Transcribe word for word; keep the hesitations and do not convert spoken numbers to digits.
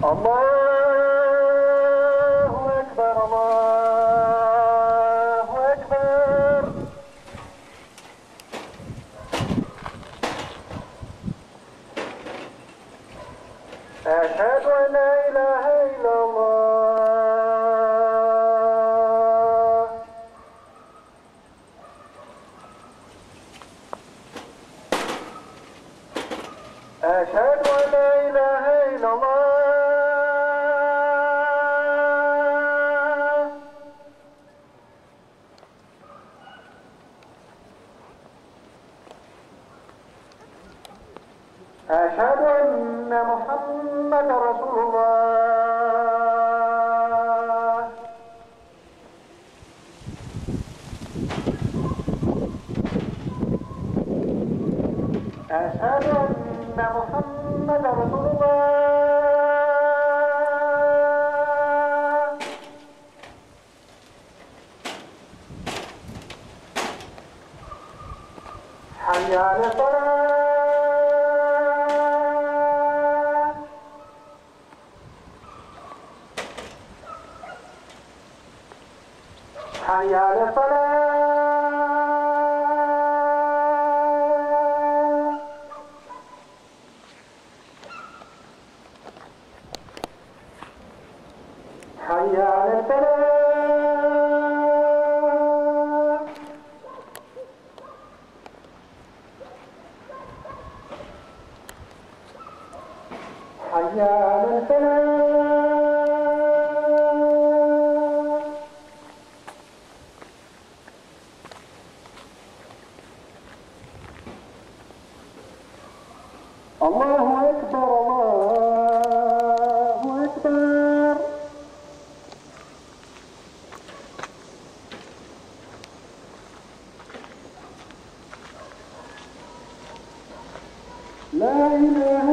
الله أكبر الله أكبر. أشهد أن لا إله إلا الله. أشهد أن لا إله إلا الله. أشهد أن محمدا رسول الله. أشهد أن محمدا رسول الله. حي على الصلاة. حي على الصلاة. حي على الفلاح. حي على الفلاح. الله أكبر الله أكبر. لا إله